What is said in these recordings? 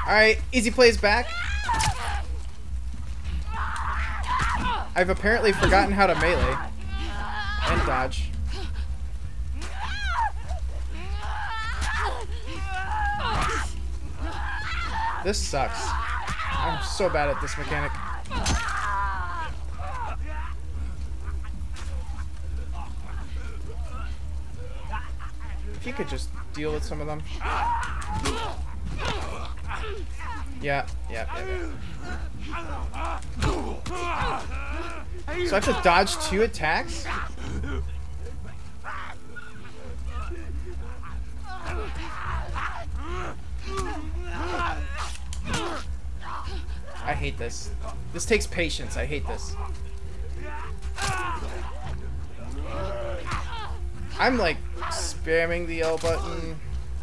Alright, easy plays back. I've apparently forgotten how to melee. And dodge. This sucks. I'm so bad at this mechanic. If you could just deal with some of them. Yeah. So I have to dodge 2 attacks? I hate this. This takes patience. I hate this. I'm like spamming the L button.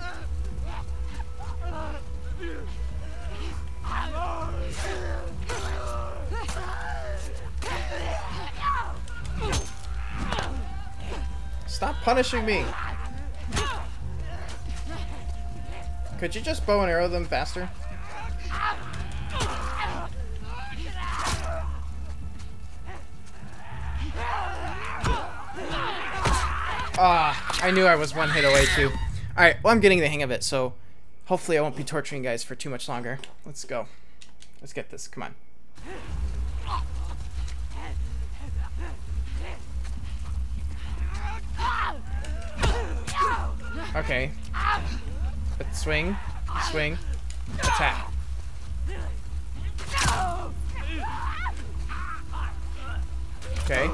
Stop punishing me. Could you just bow and arrow them faster? Ah, I knew I was 1 hit away too. Alright, well I'm getting the hang of it, so hopefully I won't be torturing you guys for too much longer. Let's go. Let's get this, come on. Okay. Swing, swing, attack. Okay.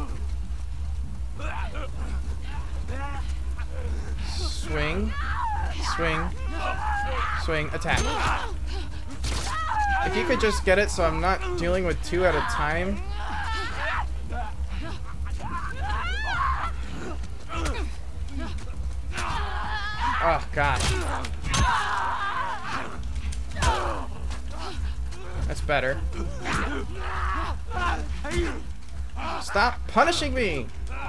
Swing, swing, swing, attack. If you could just get it so I'm not dealing with 2 at a time. Oh, gosh. That's better. Stop punishing me!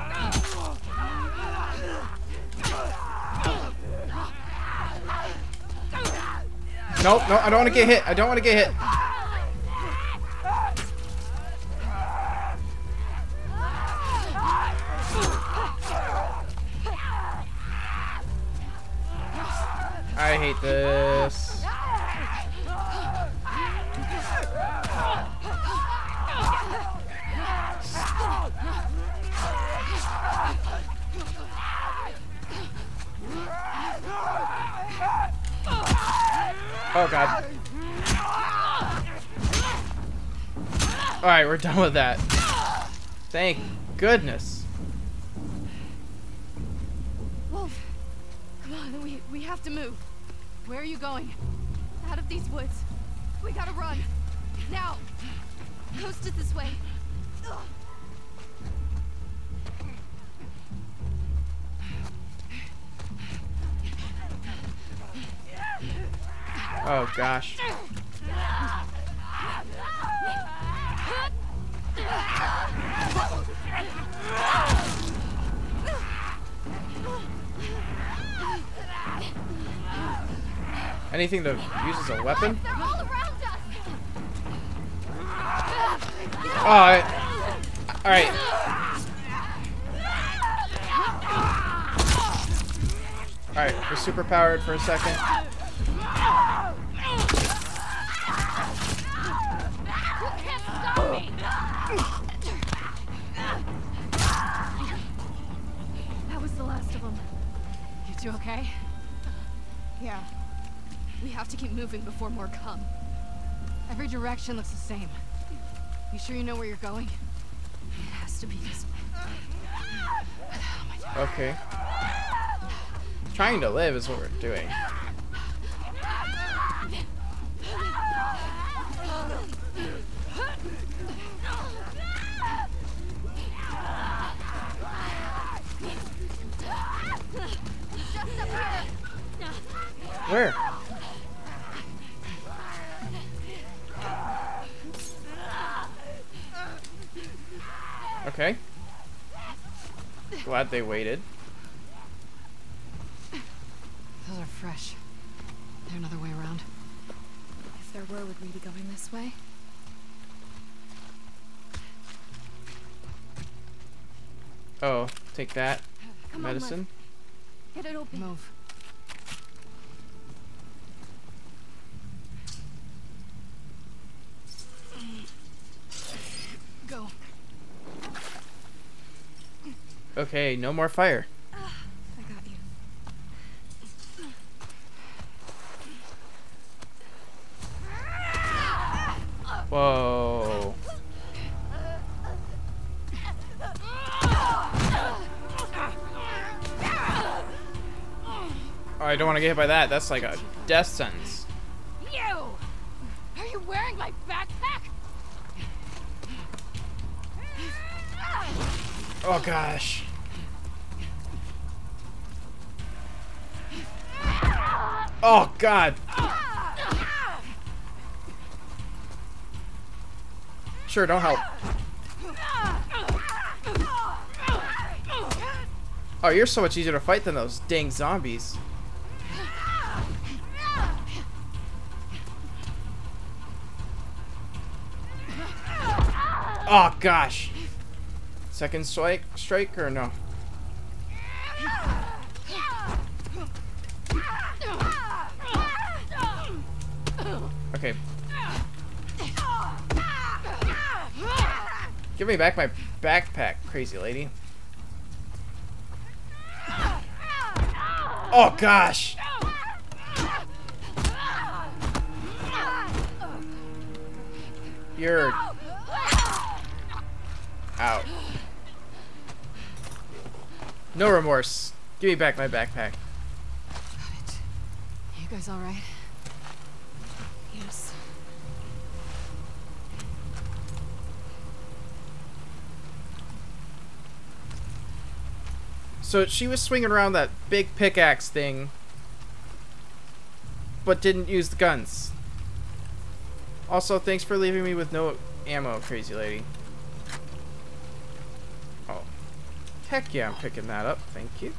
Nope, no, I don't want to get hit. I don't want to get hit. I hate this. Oh god. Alright, we're done with that. Thank goodness. Wolf, come on, we have to move. Where are you going? Out of these woods. We gotta run. Now. Coast is this way. Ugh. Oh gosh. Anything that uses a weapon? Alright. Alright. Alright, we're super powered for a second. That was the last of them. You two okay? Yeah. We have to keep moving before more come. Every direction looks the same. You sure you know where you're going? It has to be this way. Okay. Trying to live is what we're doing. Where? Okay. Glad they waited. Those are fresh. Is there another way around? If would we be going this way? Oh, take that. Come Medicine. On, Liv. Get it open. Move. Go. Okay, no more fire. I got you. Whoa. Oh, I don't want to get hit by that. That's like a death sentence. You! Are you wearing my backpack? Oh gosh. Oh god. Sure, don't help. Oh, you're so much easier to fight than those dang zombies. Oh gosh. Second strike or no? Okay. Give me back my backpack, crazy lady. Oh gosh. You're out. No remorse. Give me back my backpack. Got it. You guys all right? Yes. So she was swinging around that big pickaxe thing, but didn't use the guns. Also, thanks for leaving me with no ammo, crazy lady. Oh. Heck yeah, I'm picking that up. Thank you.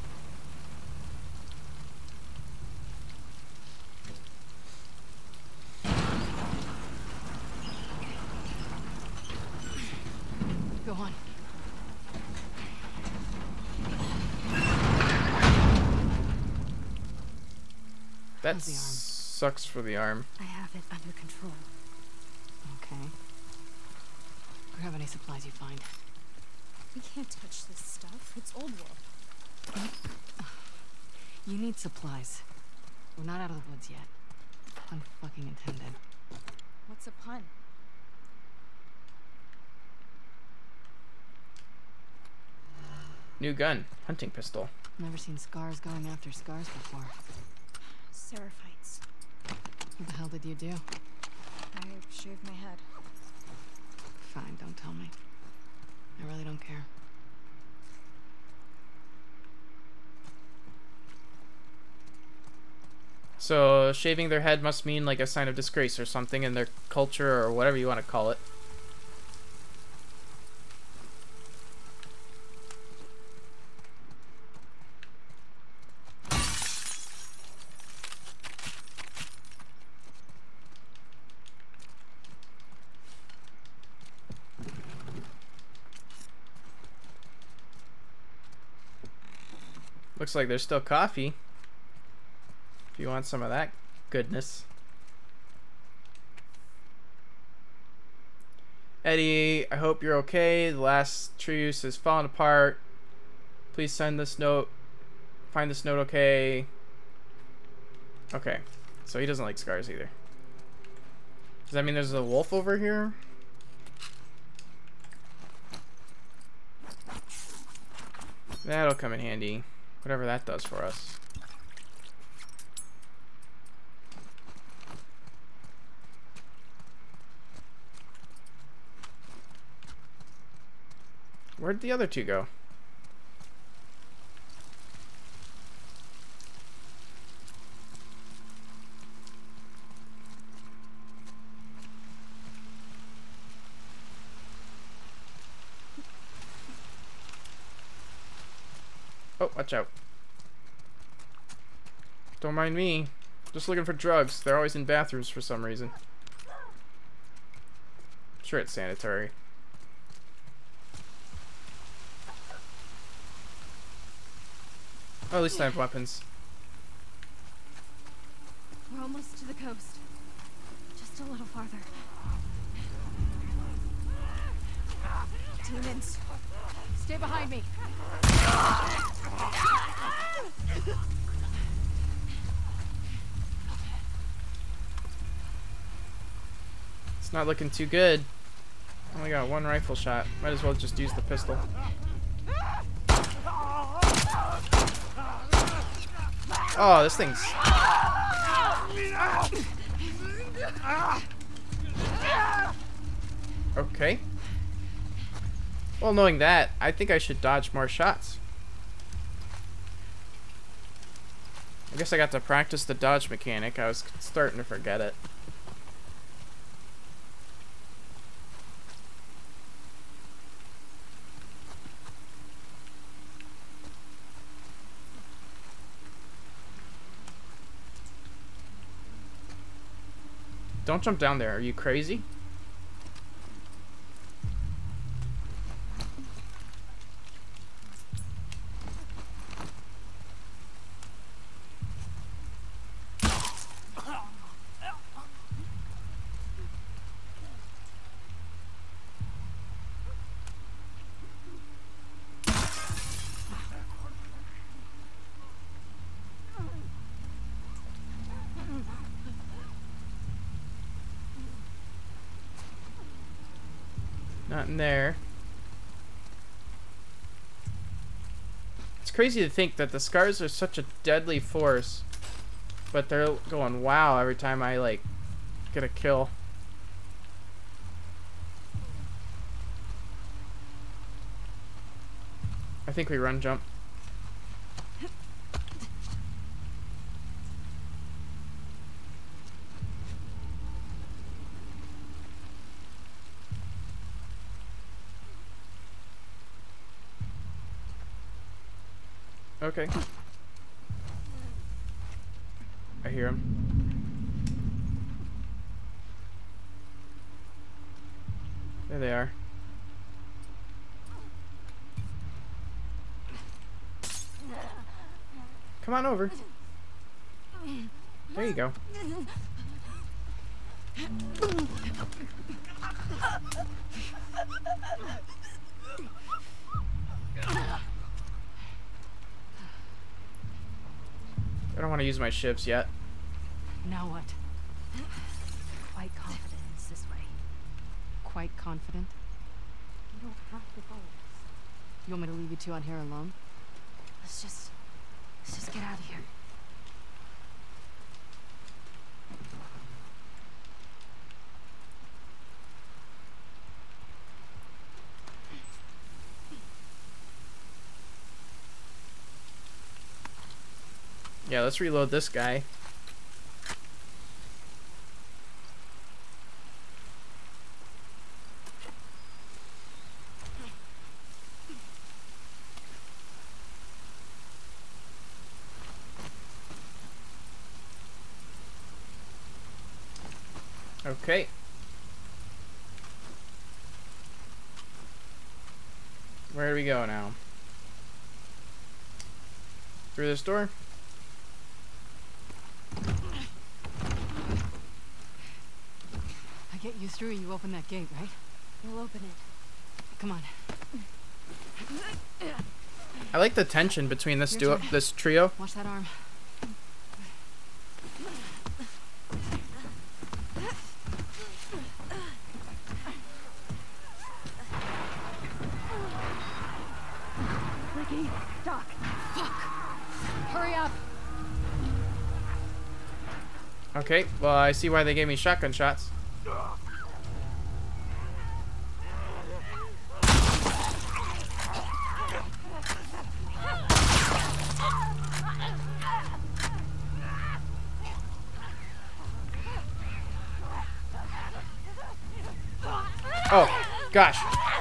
Go on. That sucks for the arm. I have it under control. Okay. Grab any supplies you find. We can't touch this stuff. It's old world. You need supplies. We're not out of the woods yet. Pun fucking intended. What's a pun? New gun. Hunting pistol. Never seen scars going after scars before. Seraphites. What the hell did you do? I shaved my head. Fine, don't tell me. I really don't care. So shaving their head must mean like a sign of disgrace or something in their culture or whatever you want to call it. Looks like there's still coffee. If you want some of that goodness. Eddie, I hope you're okay. The last truce has fallen apart. Please send this note. Find this note okay. Okay. So he doesn't like scars either. Does that mean there's a wolf over here? That'll come in handy. Whatever that does for us. Where'd the other two go? Oh, watch out. Don't mind me. Just looking for drugs. They're always in bathrooms for some reason. Sure, it's sanitary. Oh, at least I have weapons. We're almost to the coast. Just a little farther. Demons. Stay behind me. It's not looking too good. Only got one rifle shot. Might as well just use the pistol. Oh, this thing's... Okay. Well, knowing that, I think I should dodge more shots. I guess I got to practice the dodge mechanic. I was starting to forget it. Don't jump down there. Are you crazy? Not in there. It's crazy to think that the scars are such a deadly force, but they're going wow every time I like get a kill. I think we run jump. Okay. I hear him. There they are. Come on over. There you go. I don't want to use my shivs yet. Now what? Quite confident it's this way. Quite confident? You don't have to follow us. You want me to leave you two on here alone? Let's just get out of here. Yeah, let's reload this guy. Okay. Where do we go now? Through this door? I get you through, you open that gate, right? We'll open it. Come on. I like the tension between this this trio. Watch that arm. Ricky, Doc. Fuck. Hurry up. Okay, well I see why they gave me shotgun shots. Oh, gosh.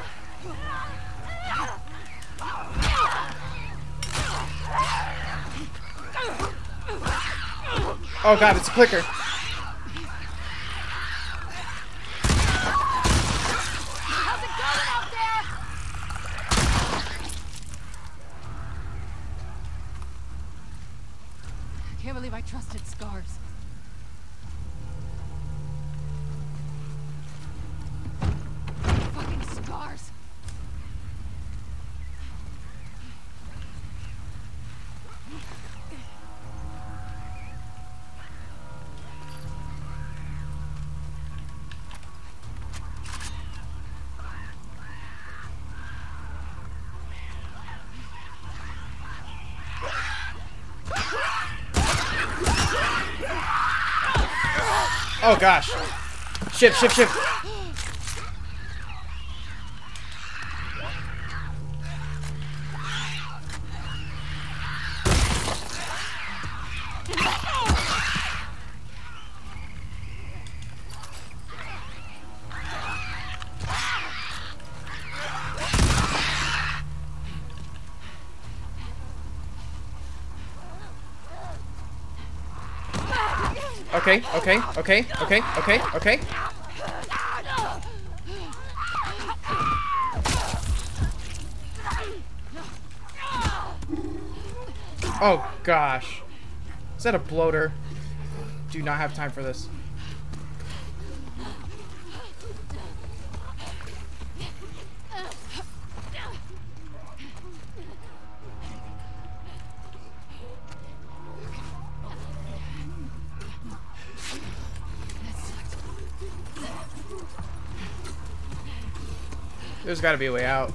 Oh god, it's a clicker. trusted scars. Fucking scars. Oh gosh. Shift, shift, shift. Okay, okay, okay, okay, okay, okay. Oh gosh. Is that a bloater? Do not have time for this. There's got to be a way out.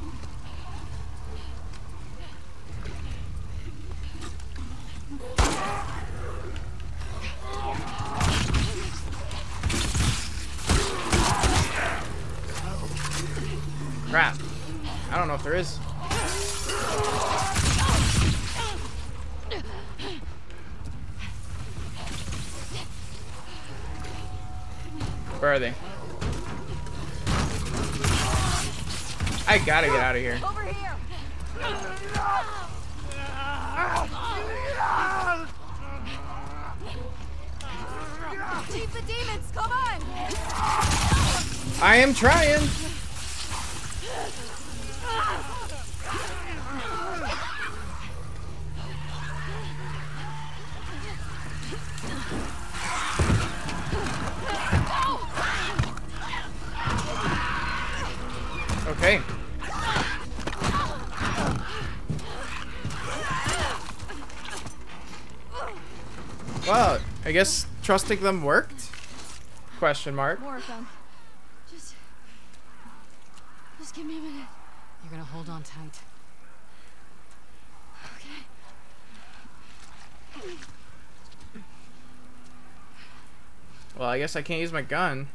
Crap. I don't know if there is. Where are they? I gotta get out of here. Over here. Keep the demons, come on. I am trying. Okay. Well, I guess trusting them worked? Question mark. More of them. Just give me a minute. You're gonna hold on tight. Okay. Well, I guess I can't use my gun.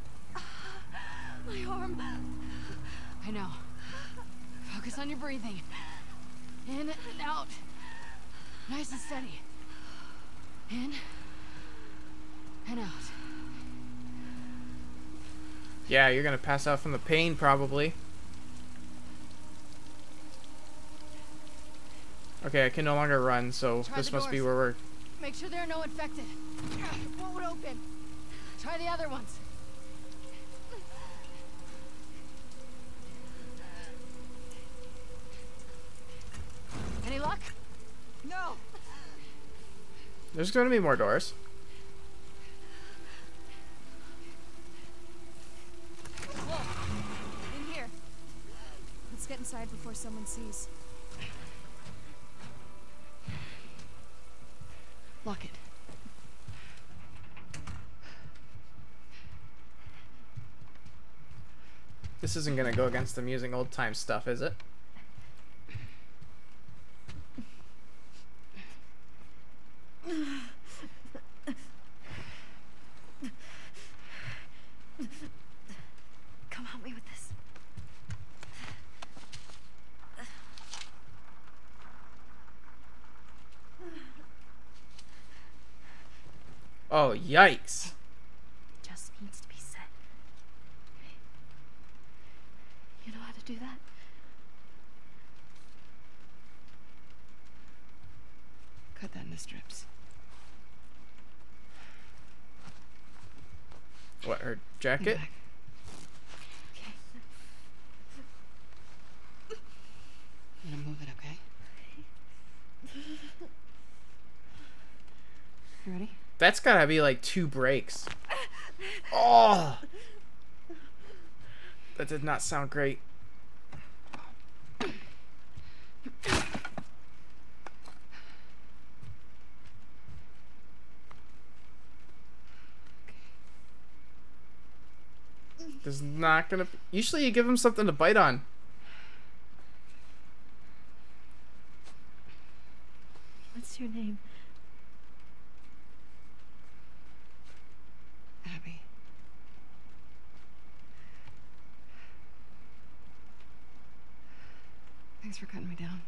My arm. I know. Focus on your breathing. In and out. Nice and steady. In and out. Yeah, you're gonna pass out from the pain, probably. Okay, I can no longer run, so Try this the must be doors. where we're... Make sure there are no infected. What would open? Try the other ones. Any luck? No. There's gonna be more doors. In here. Let's get inside before someone sees. Lock it. This isn't gonna go against them using old time stuff, is it? Come help me with this. Oh, yikes. Just needs to be said. You know how to do that? Cut that into strips. What, her jacket? Okay. I'm gonna move it, okay? You ready? That's gotta be like 2 breaks. Oh! That did not sound great. This is not gonna... Usually you give him something to bite on. What's your name? Abby. Thanks for cutting me down.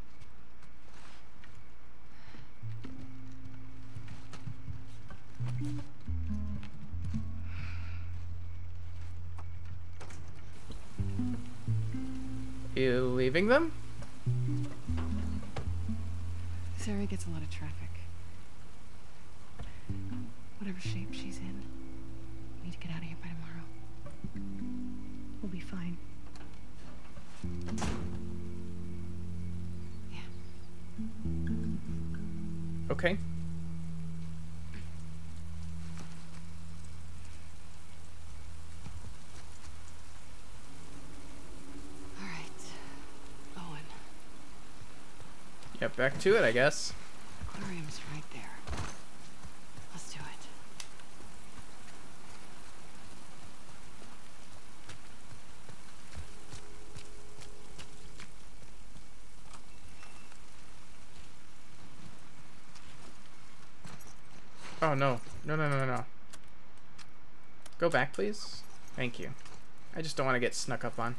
You leaving them? This area gets a lot of traffic. Whatever shape she's in, we need to get out of here by tomorrow. We'll be fine. Yeah. Okay. All right. Owen. Yep, back to it, I guess. Aquarium's right there. Let's do it. Oh, no. No, no, no, no, no. Go back, please. Thank you. I just don't want to get snuck up on.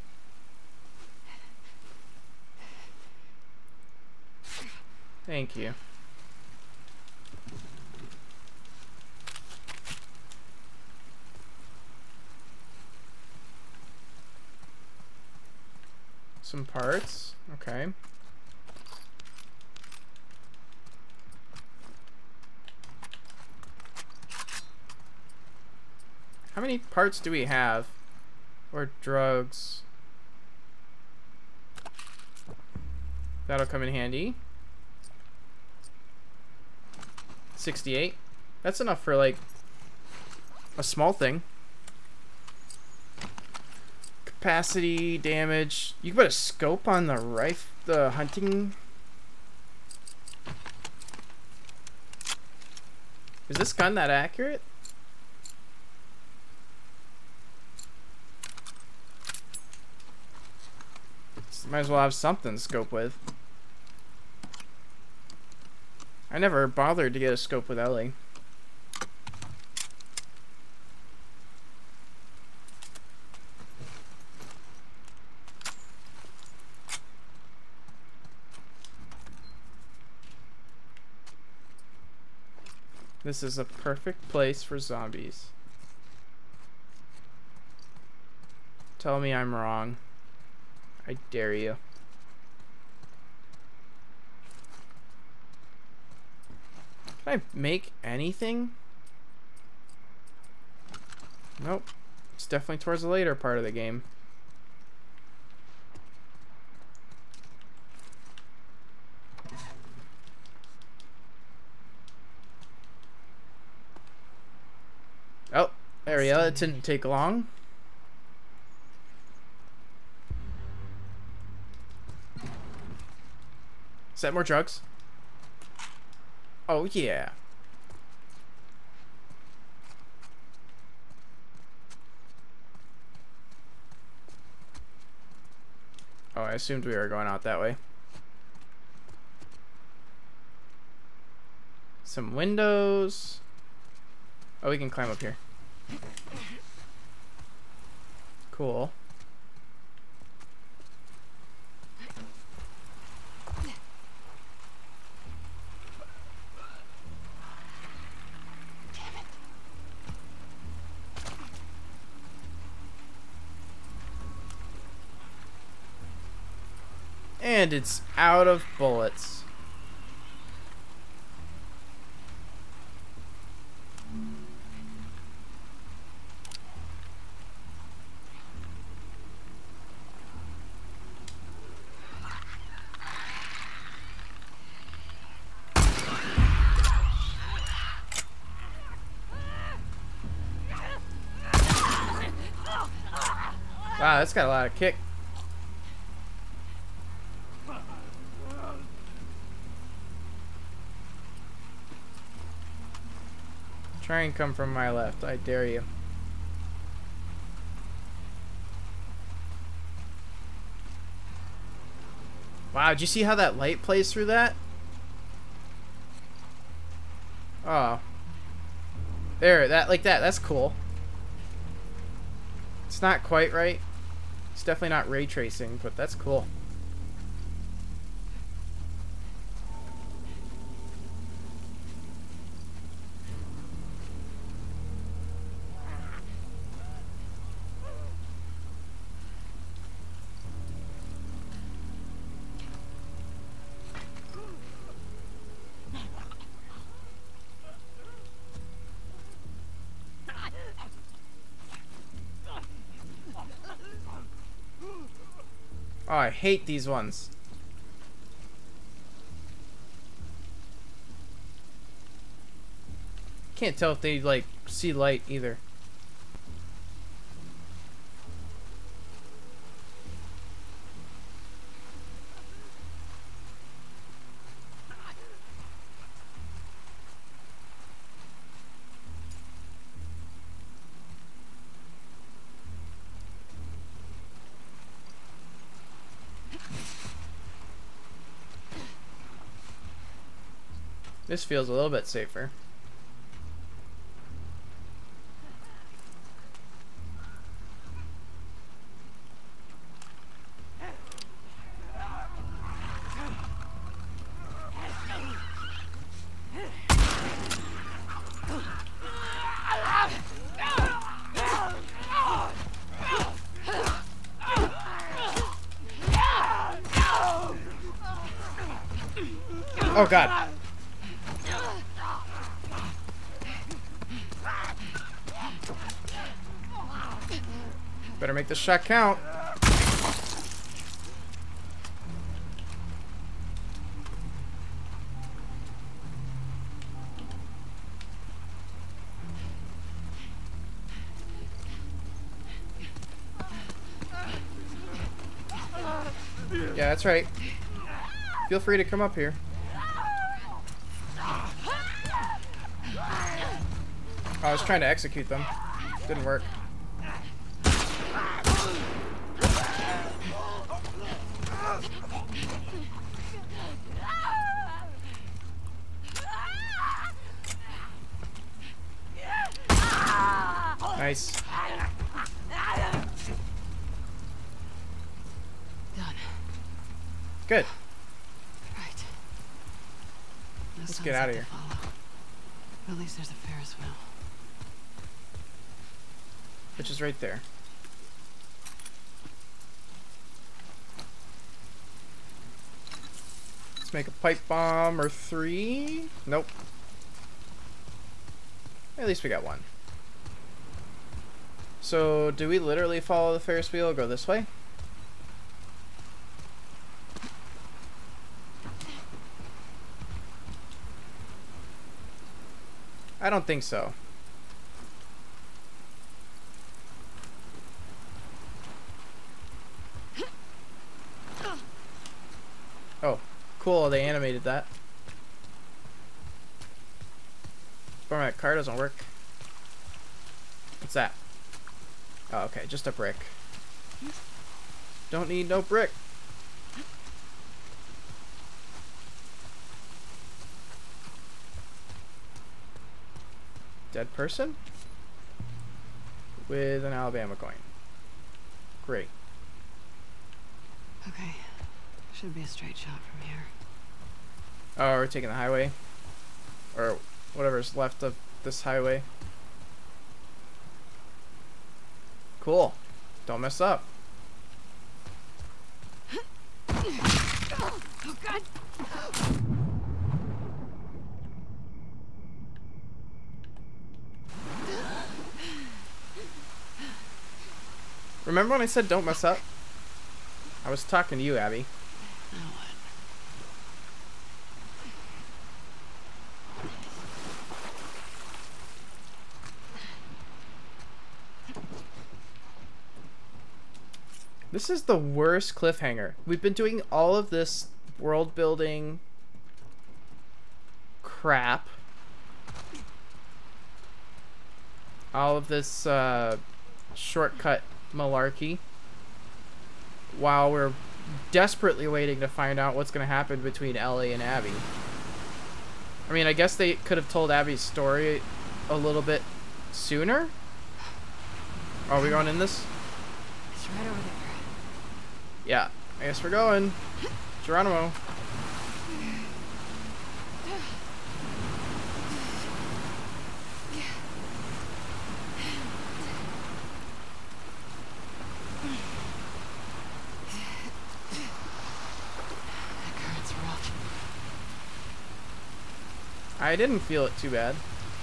Thank you. Some parts. Okay. How many parts do we have? Or drugs? That'll come in handy. 68. That's enough for like a small thing. Capacity, damage. You can put a scope on the rifle, the hunting. Is this gun that accurate? Might as well have something to scope with. I never bothered to get a scope with Ellie. This is a perfect place for zombies. Tell me I'm wrong. I dare you. Can I make anything? Nope. It's definitely towards the later part of the game. Oh, there we go. It didn't take long. Is that more drugs? Oh, yeah. Oh, I assumed we were going out that way. Some windows. Oh, we can climb up here. Cool. And it's out of bullets. Wow, that's got a lot of kick. Try and come from my left. I dare you. Wow, did you see how that light plays through that? Oh. There, that like that. That's cool. It's not quite right. It's definitely not ray tracing, but that's cool. Oh, I hate these ones. Can't tell if they like see light either. This feels a little bit safer. Oh God. Better make this shot count. Yeah, that's right. Feel free to come up here. I was trying to execute them. Didn't work. Nice. Done. Good. Right. Let's get out of here. At least there's a Ferris wheel. Which is right there. Let's make a pipe bomb or 3. Nope. At least we got 1. So, do we literally follow the Ferris wheel or go this way? I don't think so. Oh, cool, they animated that. But my car doesn't work. What's that? Oh, okay, just a brick. Don't need no brick. Dead person? With an Alabama coin. Great. Okay. Should be a straight shot from here. Oh, we're taking the highway? Or whatever's left of this highway. Cool. Don't mess up. Oh, God. Remember when I said don't mess up? I was talking to you, Abby. Now what? This is the worst cliffhanger. We've been doing all of this world building crap. All of this shortcut malarkey. While we're desperately waiting to find out what's going to happen between Ellie and Abby. I mean, I guess they could have told Abby's story a little bit sooner. Are we going in this? It's right over there. Yeah, I guess we're going. Geronimo. I didn't feel it too bad.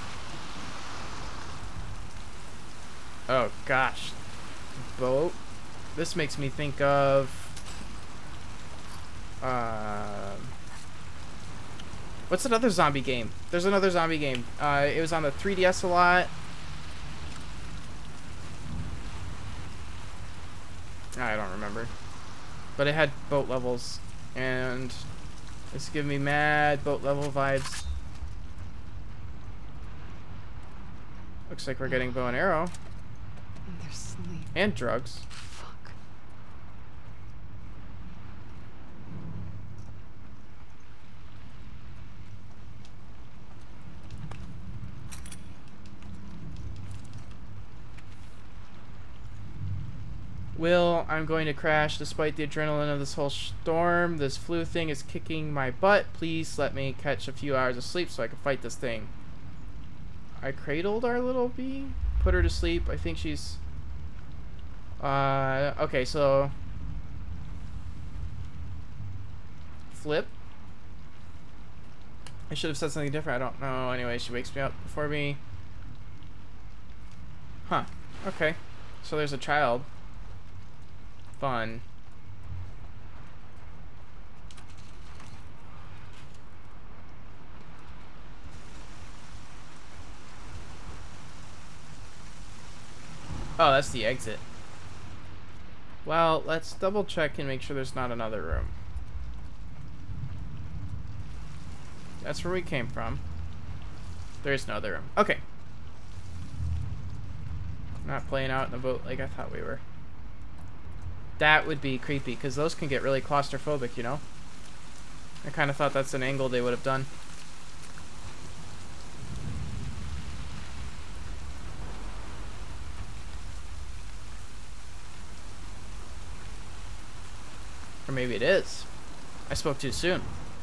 Oh gosh. Boat. This makes me think of what's another zombie game? There's another zombie game. It was on the 3DS a lot. I don't remember. But it had boat levels, and it's giving me mad boat level vibes. Looks like we're getting bow and arrow. And they're asleep. And drugs. Fuck. Will, I'm going to crash despite the adrenaline of this whole storm. This flu thing is kicking my butt. Please let me catch a few hours of sleep so I can fight this thing. I cradled our little bee, put her to sleep. I think she's okay, so flip. I should have said something different. I don't know. Anyway, she wakes me up before me. Huh. Okay. So there's a child. Fun. Oh, that's the exit. Well, let's double check and make sure there's not another room. That's where we came from. There is no other room. Okay. Not playing out in a boat like I thought we were. That would be creepy, because those can get really claustrophobic, you know? I kind of thought that's an angle they would have done. Or maybe it is. I spoke too soon.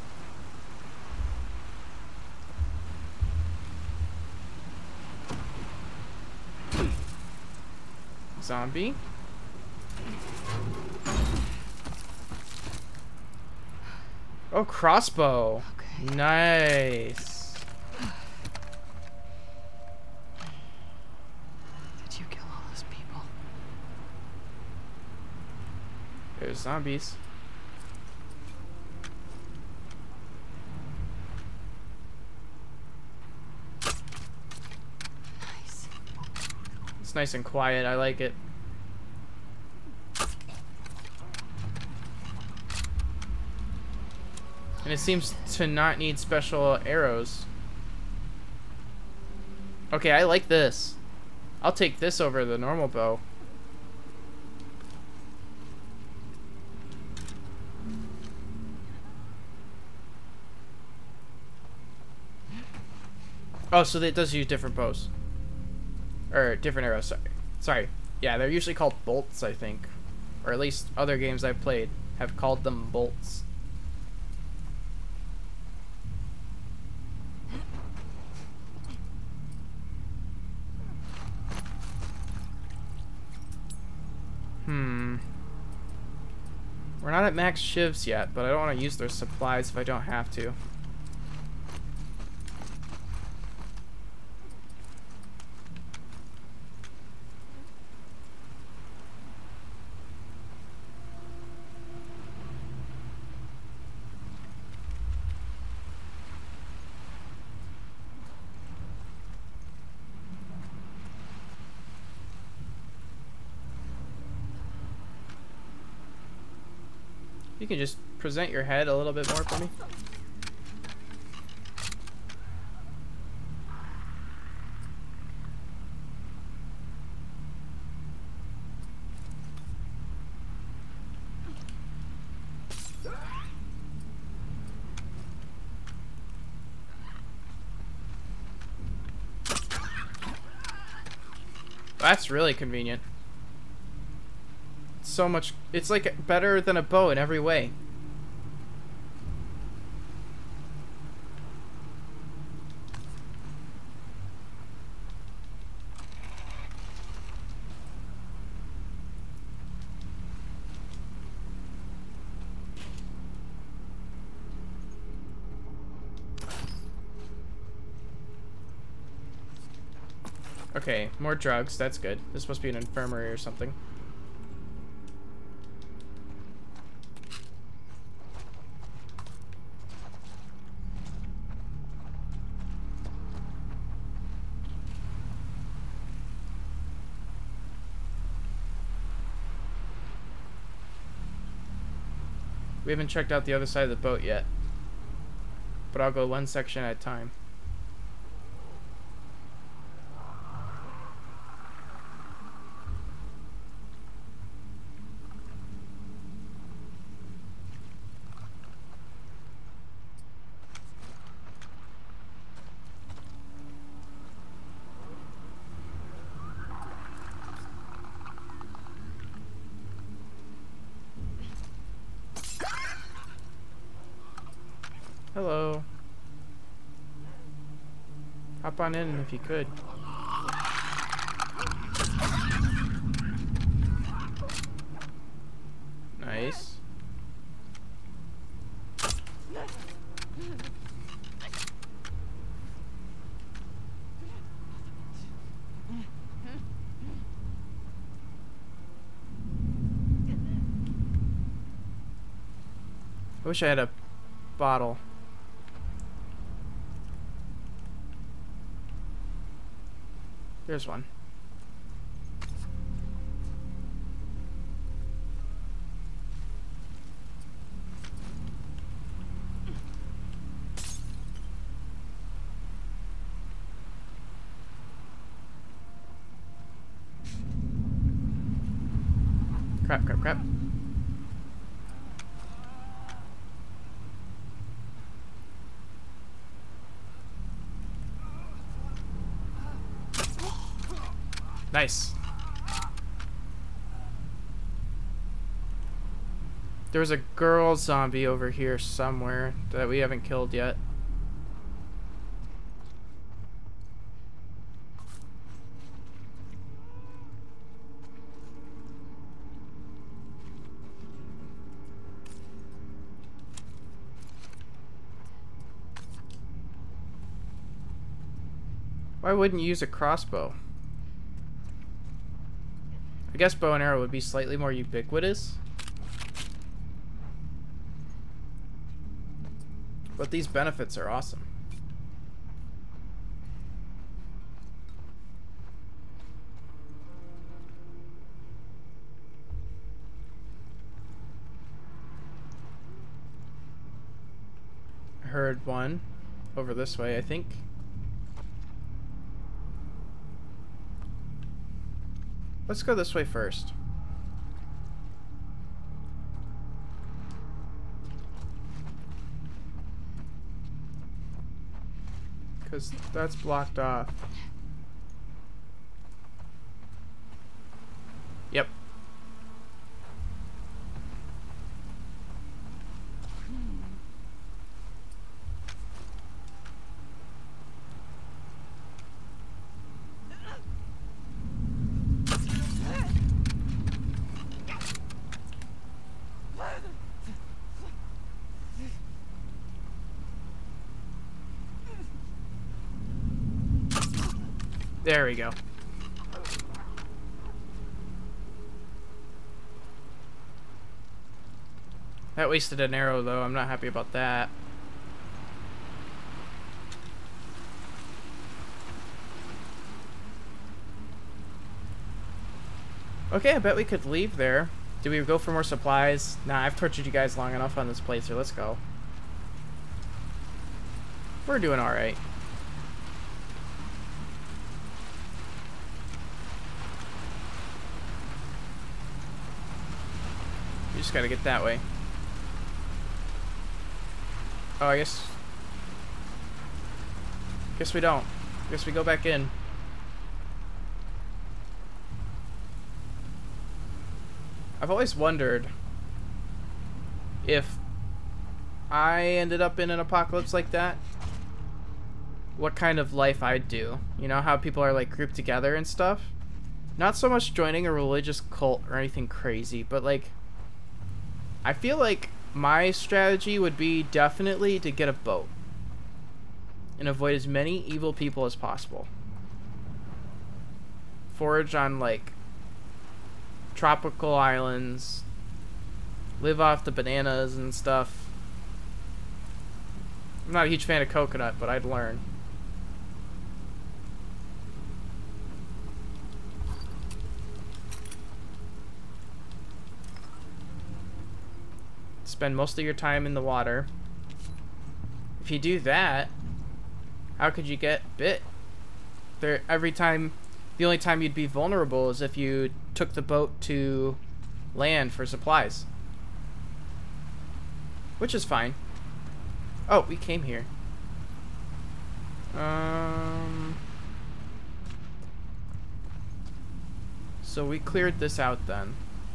Zombie. Oh, crossbow. Okay. Nice. Did you kill all those people? There's zombies. Nice. It's nice and quiet. I like it. And it seems to not need special arrows. Okay, I like this. I'll take this over the normal bow. Oh, so it does use different bows. Or different arrows, sorry. Sorry. Yeah, they're usually called bolts, I think. Or at least other games I've played have called them bolts. We're not at max shivs yet, but I don't want to use their supplies if I don't have to. You can just present your head a little bit more for me. That's really convenient. It's so much. It's like better than a bow in every way. Okay, more drugs. That's good. This must be an infirmary or something. We haven't checked out the other side of the boat yet, but I'll go one section at a time. Hello. Hop on in if you could. Nice. I wish I had a bottle. There's one. Crap, crap, crap. Nice. There's a girl zombie over here somewhere that we haven't killed yet. Why wouldn't you use a crossbow? I guess bow and arrow would be slightly more ubiquitous. But these benefits are awesome. I heard one over this way, I think. Let's go this way first. Because that's blocked off. Yep. There we go. That wasted an arrow though, I'm not happy about that. Okay, I bet we could leave there. Do we go for more supplies? Nah, I've tortured you guys long enough on this playthrough. Let's go. We're doing alright. You just gotta get that way. Oh, I guess we don't. Guess we go back in. I've always wondered if I ended up in an apocalypse like that, what kind of life I'd do. You know how people are like grouped together and stuff? Not so much joining a religious cult or anything crazy, but like I feel like my strategy would be definitely to get a boat and avoid as many evil people as possible. Forage on like tropical islands, live off the bananas and stuff. I'm not a huge fan of coconut, but I'd learn. Spend most of your time in the water. If you do that, how could you get bit? Every time, the only time you'd be vulnerable is if you took the boat to land for supplies. Which is fine. Oh, we came here. So we cleared this out then.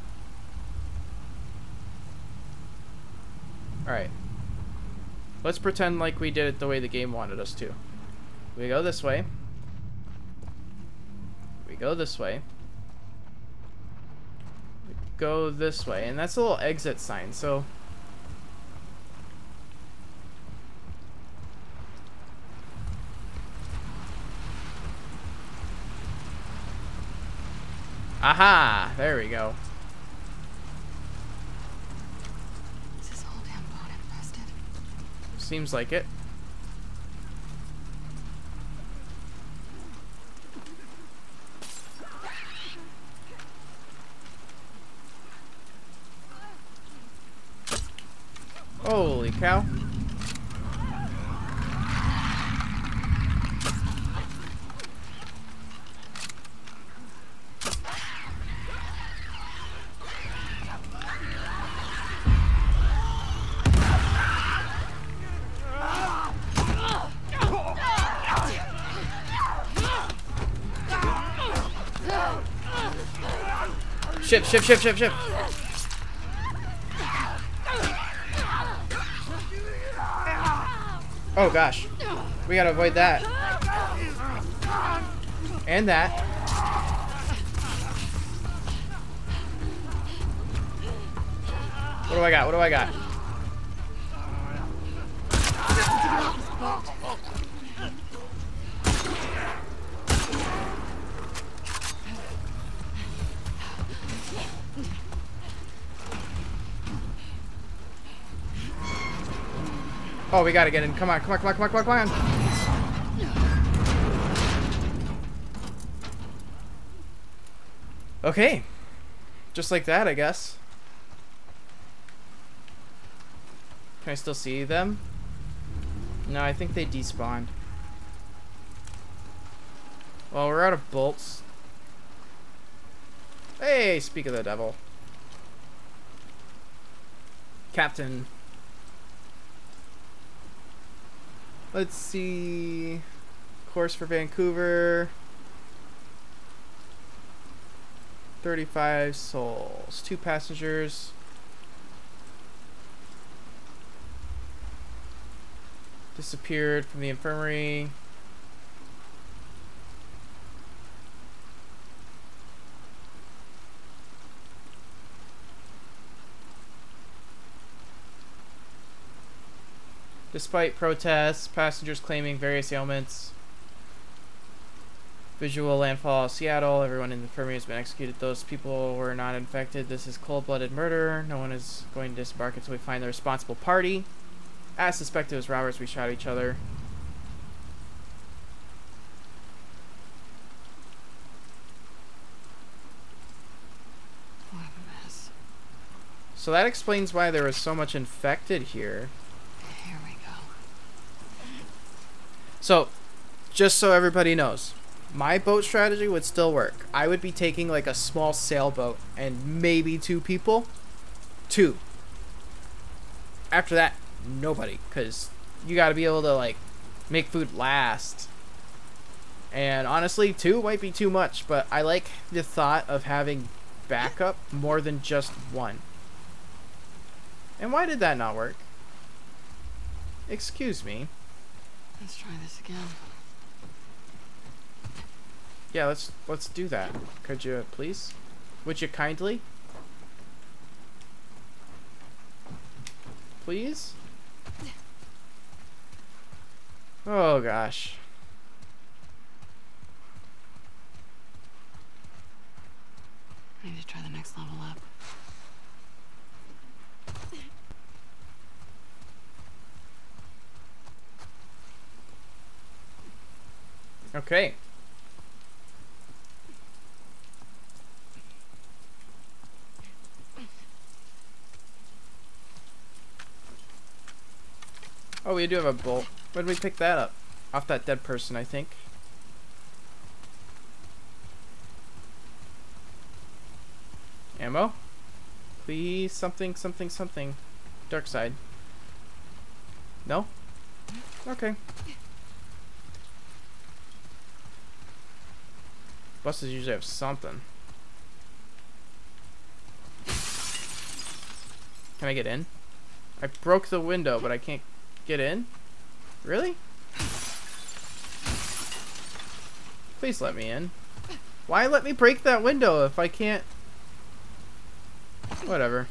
Alright. Let's pretend like we did it the way the game wanted us to. We go this way. We go this way. We go this way. And that's a little exit sign, so... Aha! There we go. Is this whole damn boat infested? Seems like it. Holy cow. Ship, ship, ship, ship, ship. Oh gosh. We gotta avoid that. And that. What do I got? What do I got? Oh, we gotta get in. Come on, come on, come on, come on, come on, come on. Okay. Just like that, I guess. Can I still see them? No, I think they despawned. Well, we're out of bolts. Hey, speak of the devil. Captain. Let's see. Course for Vancouver. 35 souls. 2 passengers. Disappeared from the infirmary. Despite protests, passengers claiming various ailments. Visual landfall, Seattle. Everyone in the infirmary has been executed. Those people were not infected. This is cold-blooded murder. No one is going to disembark until we find the responsible party. As suspected as robbers, we shot each other. What a mess. So that explains why there was so much infected here. Here we go. So, just so everybody knows, my boat strategy would still work. I would be taking like a small sailboat and maybe 2 people. 2. After that, nobody, because you got to be able to like make food last. And honestly, 2 might be too much, but I like the thought of having backup more than just 1. And why did that not work? Excuse me. Let's try this again. Yeah, let's do that. Could you please? Would you kindly? Please? Oh gosh. I need to try the next level up. Okay. Oh, we do have a bolt. Where did we pick that up? Off that dead person, I think. Ammo? Please, something, something, something. Dark side. No? Okay. Buses usually have something. Can I get in? I broke the window, but I can't get in? Really? Please let me in. Why let me break that window if I can't? Whatever.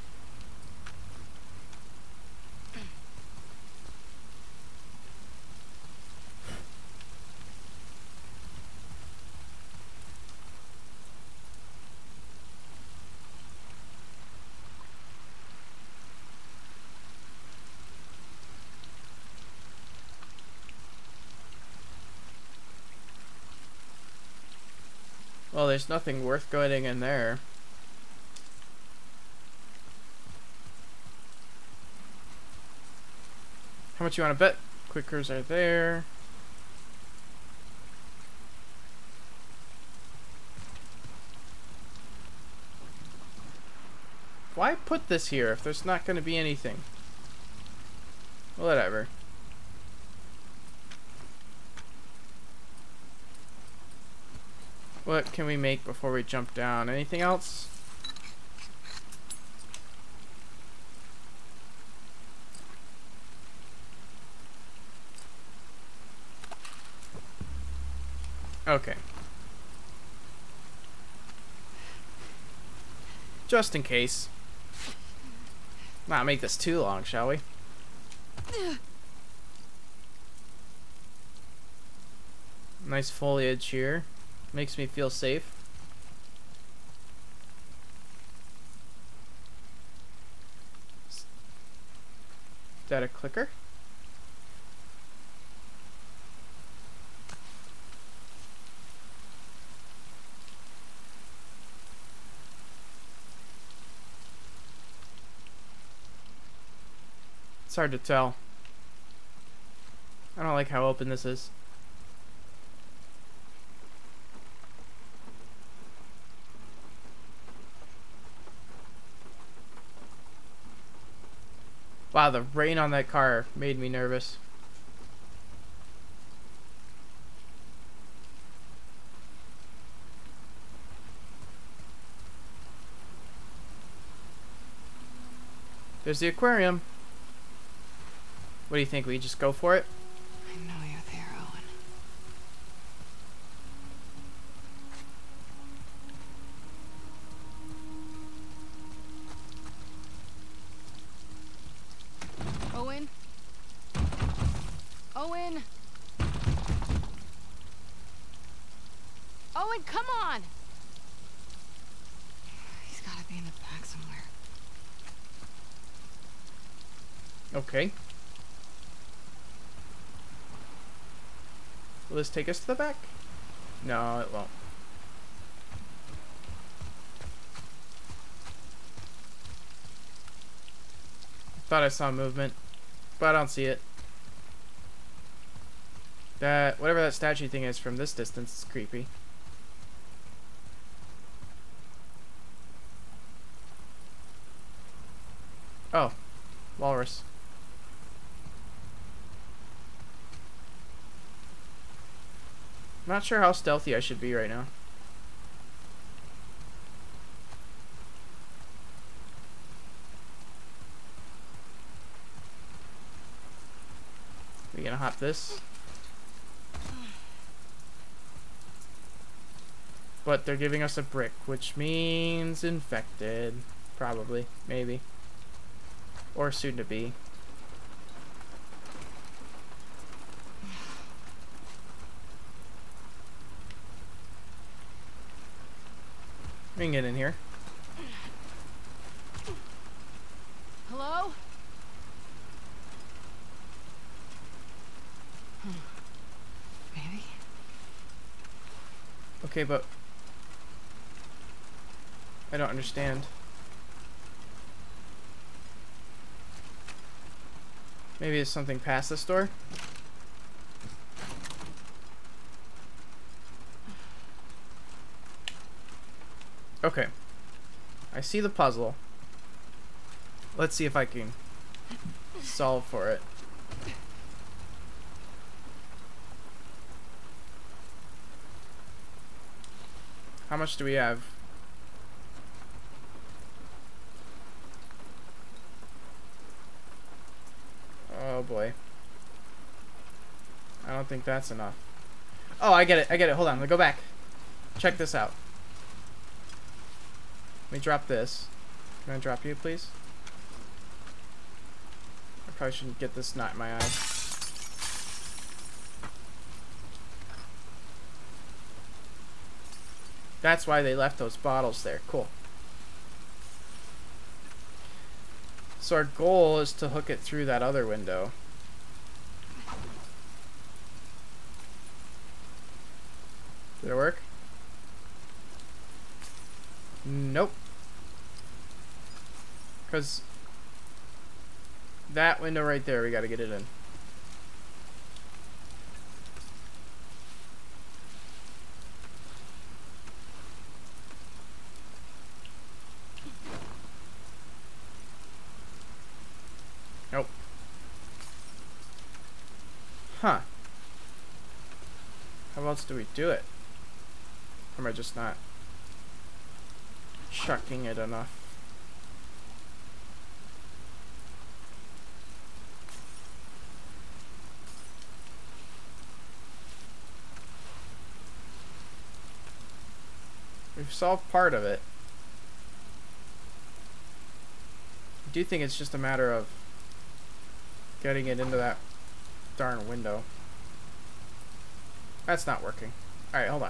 Well, there's nothing worth going in there. How much you want to bet? Clickers are there. Why put this here if there's not going to be anything? Whatever. What can we make before we jump down? Anything else? Okay. Just in case. Not make this too long, shall we? Nice foliage here. Makes me feel safe. Is that a clicker? It's hard to tell. I don't like how open this is. Wow, the rain on that car made me nervous. There's the aquarium. What do you think? We just go for it? I know you're there, Owen. Owen? Owen? Owen, come on! He's gotta be in the back somewhere. Okay. Will this take us to the back? No, it won't. Thought I saw movement, but I don't see it. That whatever that statue thing is from this distance is creepy. Oh, walrus. I'm not sure how stealthy I should be right now. We gonna hop this? But they're giving us a brick, which means infected. Probably. Maybe. Or soon to be. We can get in here. Hello? Maybe. Okay, but I don't understand. Maybe it's something past this door? Okay. I see the puzzle. Let's see if I can solve for it. How much do we have? Oh boy. I don't think that's enough. Oh, I get it. I get it. Hold on. Let me go back. Check this out. Let me drop this. Can I drop you, please? I probably shouldn't get this knot in my eye. That's why they left those bottles there. Cool. So our goal is to hook it through that other window. Did it work? Nope. Because that window right there, we gotta get it in. Nope. Huh. How else do we do it? Or am I just not chucking it enough? We've solved part of it. I do think it's just a matter of getting it into that darn window. That's not working. Alright, hold on.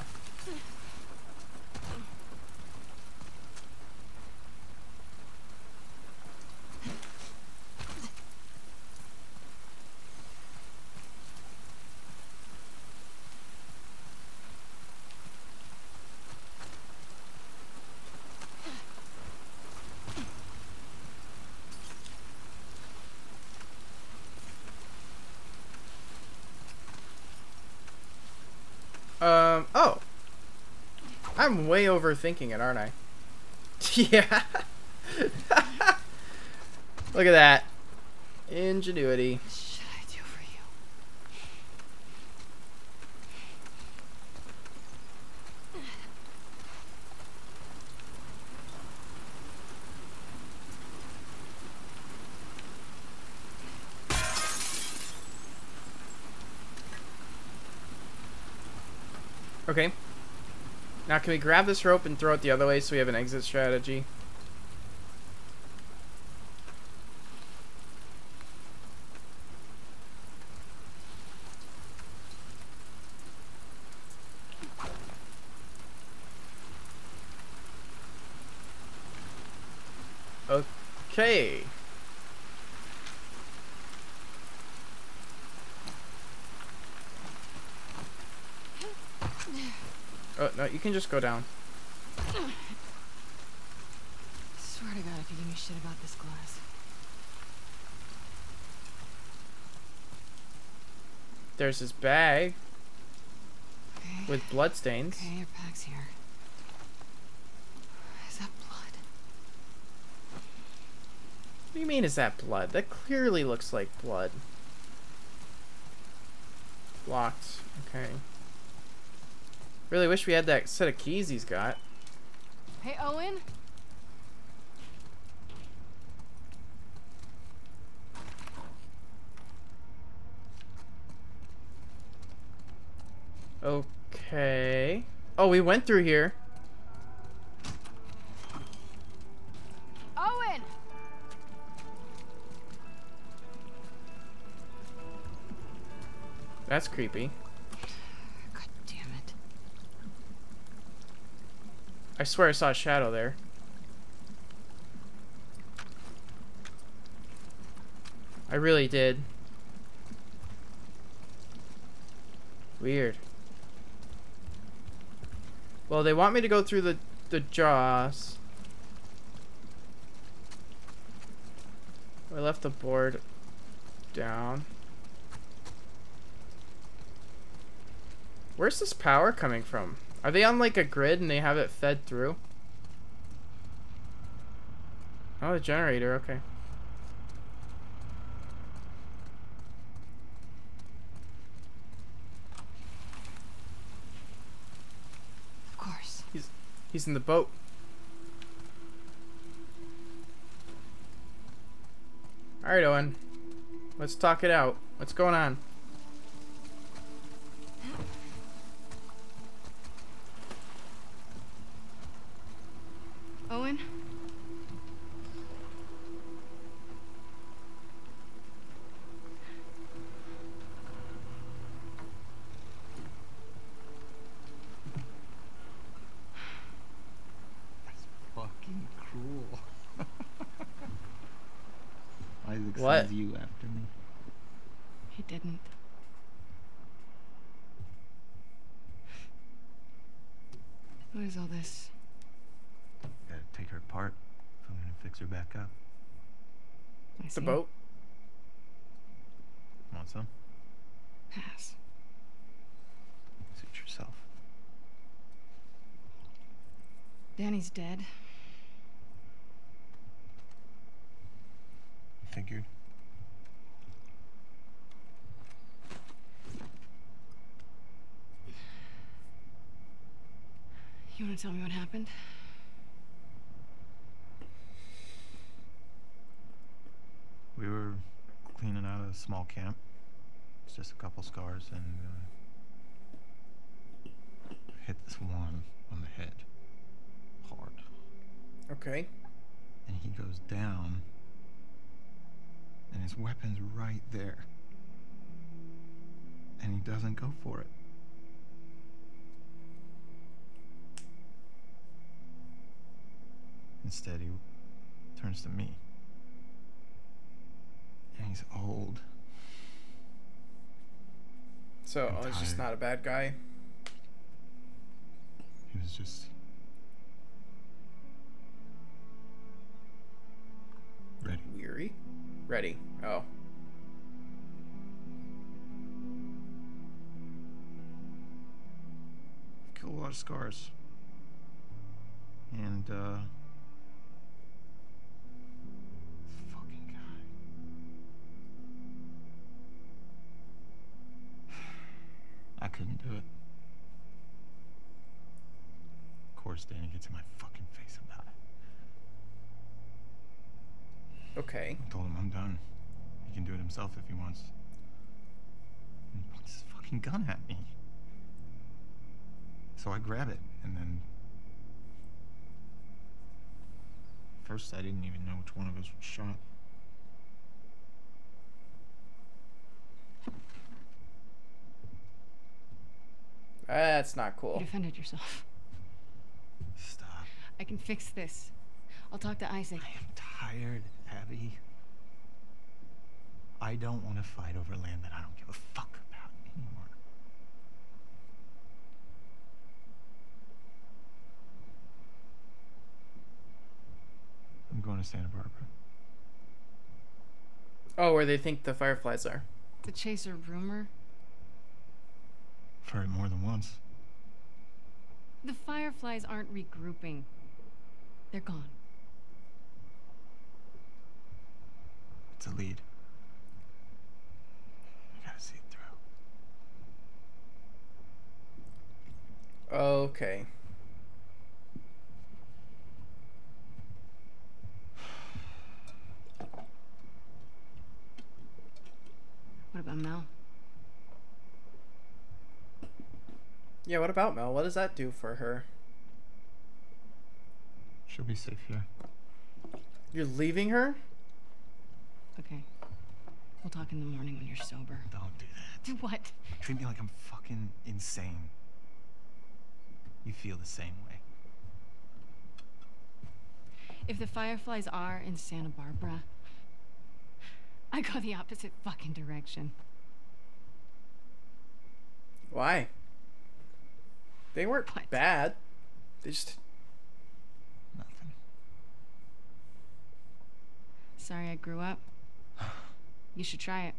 Oh. I'm way overthinking it, aren't I? Yeah. Look at that. Ingenuity. What should I do for you? Okay. Now can we grab this rope and throw it the other way so we have an exit strategy? Okay. Oh, no, you can just go down. Swear to God if you give me shit about this glass. There's his bag Okay. with blood stains. Okay, your bag's here. Is that blood? What do you mean, is that blood? That clearly looks like blood. Locked. Okay. Really wish we had that set of keys he's got. Hey, Owen? Okay. Oh, we went through here. Owen! That's creepy. God damn it. I swear I saw a shadow there. I really did. Weird. Well, they want me to go through the jaws. I left the board down. Where's this power coming from? Are they on like a grid and they have it fed through? Oh, the generator, okay. Of course. He's in the boat. Alright, Owen. Let's talk it out. What's going on? Owen? That's fucking cruel. Isaac What? sends you after me. He didn't. What is all this? Gotta take her apart if I'm gonna fix her back up. I The see. boat? Want some? Pass. Suit yourself. Danny's dead. Figured. You want to tell me what happened? We were cleaning out a small camp. It's just a couple scars and hit this one on the head hard. Okay. And he goes down and his weapon's right there. And he doesn't go for it. Instead, he turns to me. And he's old. So, I'm Owen's just tired. not a bad guy. He was just ready. Weary? Ready. Oh. Killed a lot of scars. And, fucking guy. I couldn't do it. Of course, Danny gets in my fucking face about it. Okay. I told him I'm done. He can do it himself if he wants. And he points his fucking gun at me. So I grab it, and then... First, I didn't even know which one of us was shot. That's not You cool. defended yourself. Stop. I can fix this. I'll talk to Isaac. I am tired, Abby. I don't want to fight over land that I don't give a fuck about anymore. I'm going to Santa Barbara. Oh, where they think the fireflies are. The chaser rumor? I've heard it more than once. The Fireflies aren't regrouping. They're gone. It's a lead. You gotta see it through. Okay. What about Mel? Yeah, what about Mel? What does that do for her? She'll be safe here. You're leaving her? Okay. We'll talk in the morning when you're sober. Don't do that. What? Treat me like I'm fucking insane. You feel the same way. If the Fireflies are in Santa Barbara, I go the opposite fucking direction. Why? They weren't What? bad. They just... Nothing. Sorry I grew up. You should try it.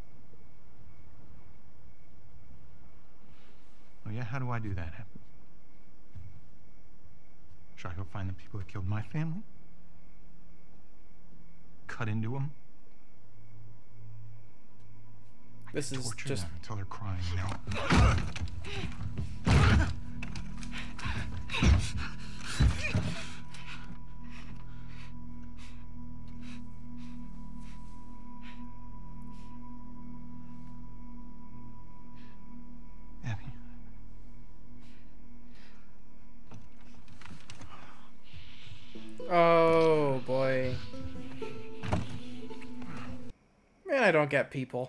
Oh yeah, how do I do that? Should I go find the people that killed my family? Cut into them? This is Torture just... them until they're crying, you know? Abby. Oh, boy. Man, I don't get people.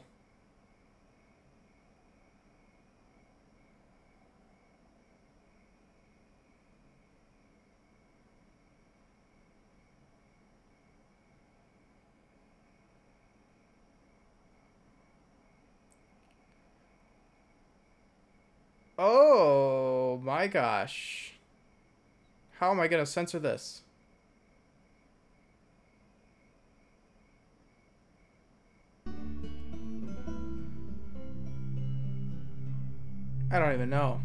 Oh my gosh. How am I gonna censor this? I don't even know.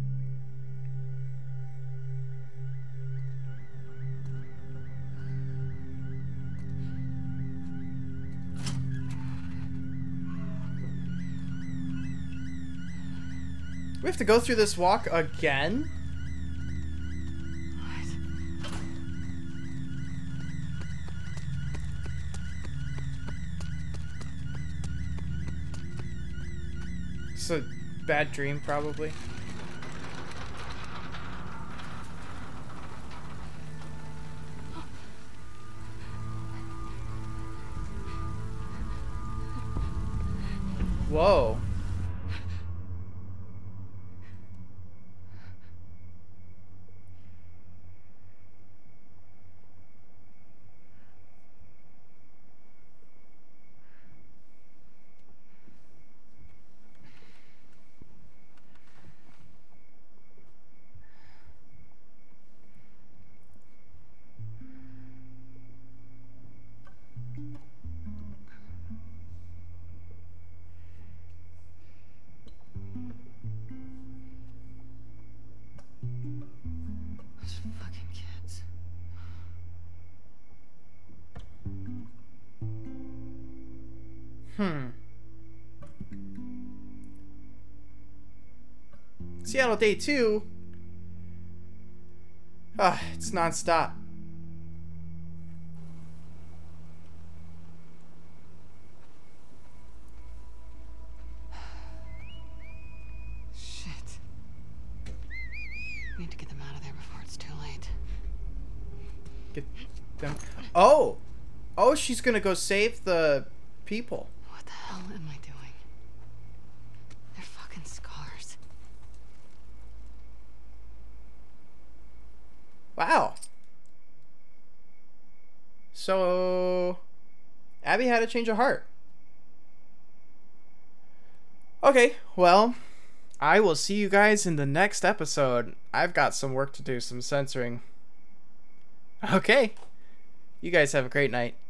We have to go through this walk again? It's a bad dream, probably. Whoa. Those fucking kids. Seattle Day 2? Ah, it's non-stop. Shit. We need to get them out of there before it's too late. Get them. Oh! Oh, she's gonna go save the people. What the hell am I doing? They're fucking scars. Wow. So, Abby had a change of heart. Okay, well, I will see you guys in the next episode. I've got some work to do, some censoring. Okay. You guys have a great night.